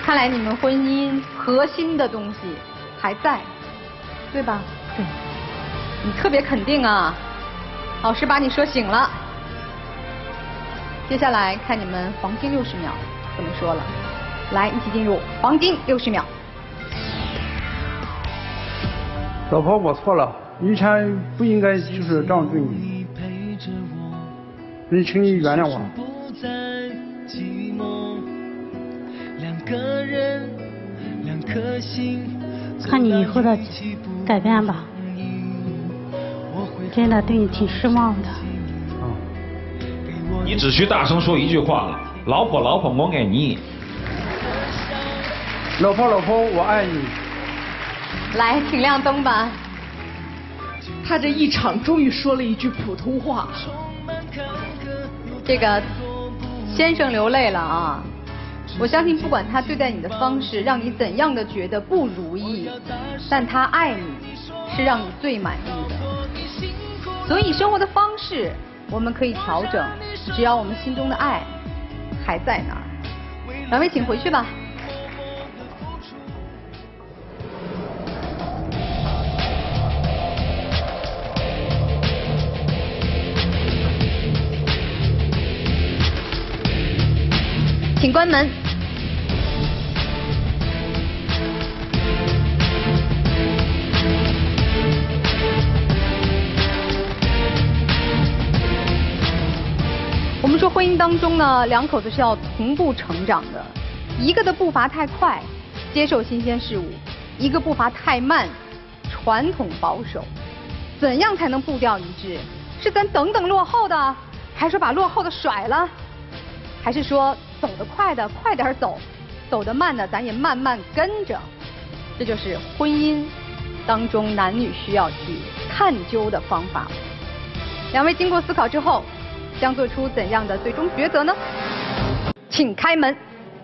看来你们婚姻核心的东西还在，对吧？ 对。 你特别肯定啊，老师把你说醒了。接下来看你们黄金60秒怎么说了，来一起进入黄金60秒。 老婆，我错了，以前不应该就是这样对你，请你原谅我。 看你以后的改变吧，真的对你挺失望的。 你只需大声说一句话：老婆，老婆，我爱你。 老婆，老婆，我爱你。 来，请亮灯吧。 他这一场终于说了一句普通话。 这个先生流泪了啊！我相信，不管他对待你的方式让你怎样的觉得不如意，但他爱你是让你最满意的。所以生活的方式我们可以调整，只要我们心中的爱还在那儿。两位请回去吧。请关门。我们说婚姻当中呢，两口子是要同步成长的，一个的步伐太快，接受新鲜事物；一个步伐太慢，传统保守。怎样才能步调一致？是咱等等落后的，还是说把落后的甩了？还是说走得快的快点走，走得慢的咱也慢慢跟着？这就是婚姻当中男女需要去探究的方法。两位经过思考之后，将做出怎样的最终抉择呢？请开门。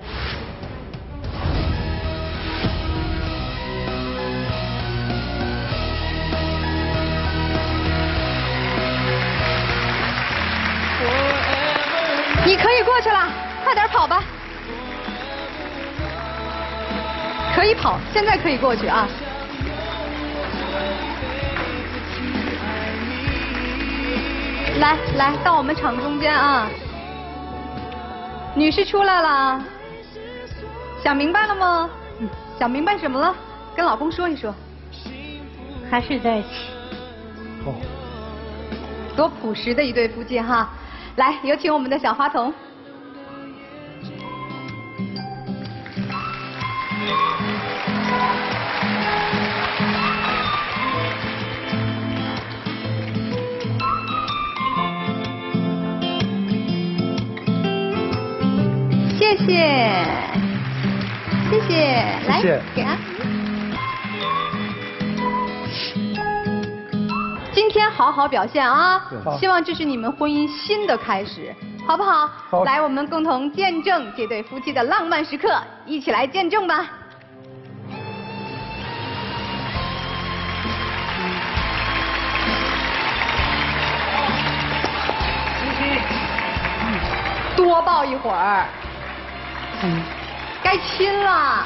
你可以过去了，快点跑吧。可以跑，现在可以过去啊。来，到我们场中间啊。女士出来了，想明白了吗？想明白什么了？跟老公说一说。 还是在一起。 好。 多朴实的一对夫妻哈。来，有请我们的小花童。谢谢，谢谢，来，给安。今天好好表现啊！希望这是你们婚姻新的开始，好不好？ 好。 来，我们共同见证这对夫妻的浪漫时刻，一起来见证吧。多抱一会儿。该亲了。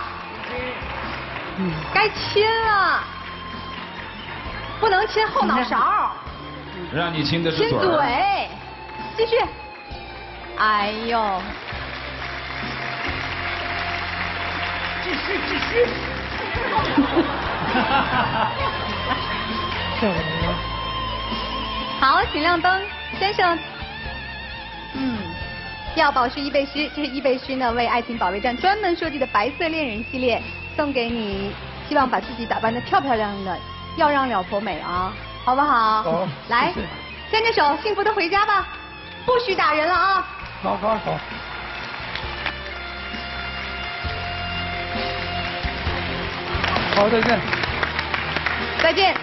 该亲了。不能亲后脑勺， 让你亲的是亲嘴，继续。哎呦， 继续。 好，请亮灯，先生。要宝是易贝诗，这是易贝诗呢为爱情保卫战专门设计的白色恋人系列，送给你，希望把自己打扮得漂漂亮亮的。要让老婆美啊，好不好？ 好。 来，牵着手，幸福的回家吧，不许打人了啊！ 好。好，再见。 再见。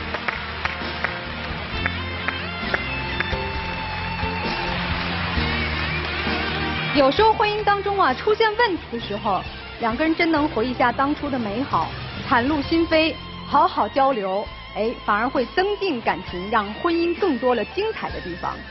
有时候婚姻当中啊出现问题的时候，两个人真能回忆一下当初的美好，袒露心扉。好好交流，反而会增进感情，让婚姻更多了精彩的地方。